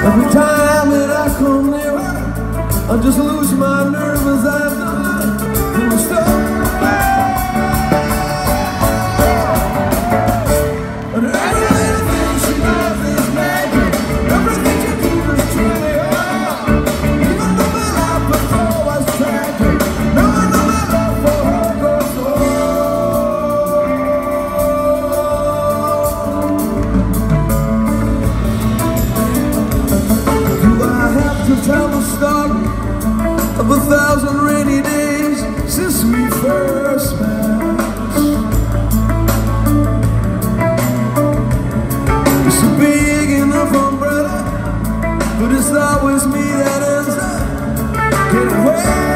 Every time that I come near her, I just lose my nerve as I do. And we stop. And every little thing she does is magic. Everything she does is truly hard. Even though my life before was tragic, now I know my love for her goes on. Do I have to tell the story of 1,000 rainy days since we first met? It's a big enough umbrella, but it's always me that ends up getting wet.